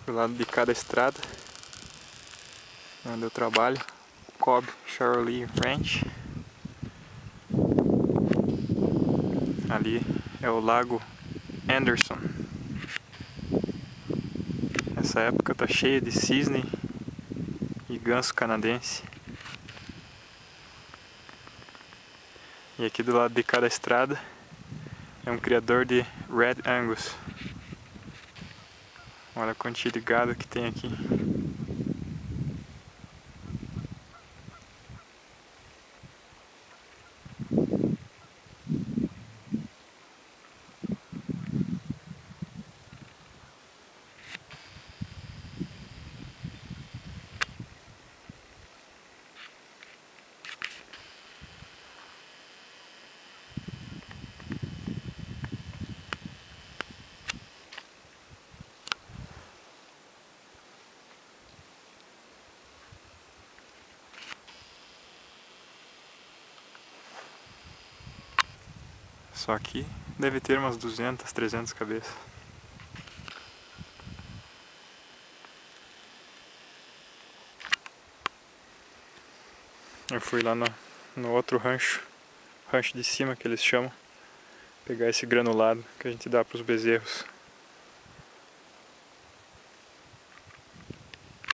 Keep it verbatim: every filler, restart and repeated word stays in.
Do lado de cada estrada onde eu trabalho, Cobb Charlie Ranch. Ali é o Lago Anderson. Essa época tá cheia de cisne e ganso canadense. E aqui do lado de cada estrada é um criador de Red Angus. Olha a quantia de gado que tem aqui. Só aqui deve ter umas duzentas, trezentas cabeças. Eu fui lá no, no outro rancho, rancho de cima que eles chamam, pegar esse granulado que a gente dá para os bezerros.